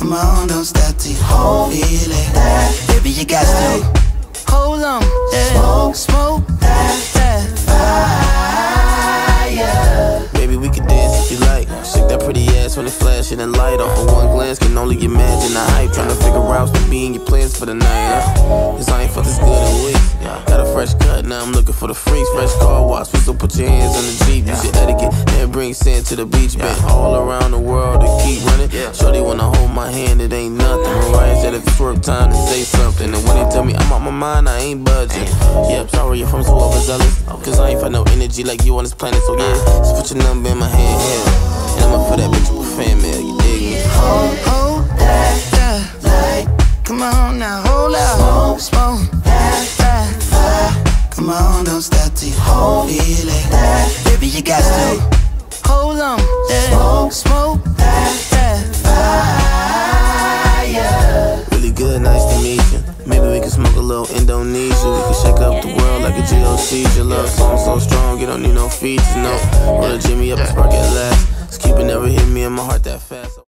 Come on, don't stop till you feel it. Baby, you got to hold on, smoke that fire. Baby, we can dance if you like. Shake that pretty ass when it flashing and light. Off of one glance, can only imagine the hype. Trying to figure out to be in your plans for the night. Cause I ain't felt this good in weeks. Got a fresh cut, now I'm looking for the freaks. Fresh car wash, so put your hands on the Jeep. Use your etiquette and bring sand to the beach. Been all around the world to keep running. Shorty wanna hold my hand, it ain't nothing. Mariah said if it's work time to say something. And when they tell me I'm out my mind, I ain't budging. Yeah, I'm sorry if I'm so overzealous, cause I ain't find no energy like you on this planet. So yeah, just put your number in my hand, and I'ma put that bitch with fan mail, you dig me? Hold that light. Come on now, hold out. Smoke that fire. Come on, don't stop till you feel it. Baby, you got to hold on, smoke that fire. Really good, nice to meet you. Maybe we can smoke a little Indonesia. We can shake up the world like a GOC. Your love song so strong, you don't need no features, no. Roll a Jimmy up and spark it last. Just keep it never hit me in my heart that fast.